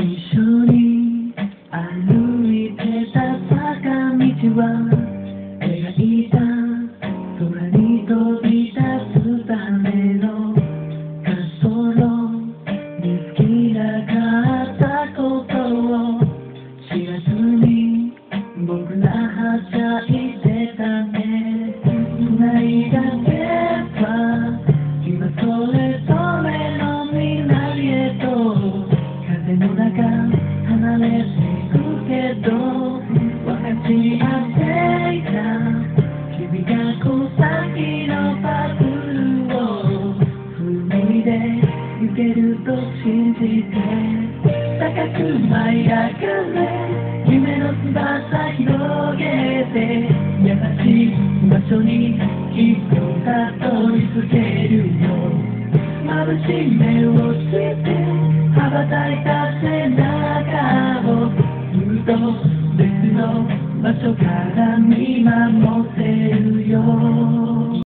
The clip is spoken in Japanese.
一緒に歩いてた坂道は描いた空に飛び立つための滑走路に好きなかったことを知らずに僕らはしゃいでたね。繋いだ手は今それぞれの未来へと風の中離れてくけど分かち合っていた君がこう先のパズルを紡いでゆけると信じて高く舞い上がれ夢の翼広げて優しい場所にきっとたどり着けるよ。眩しい目をして羽ばたいた背中をずっと別の場所から見守って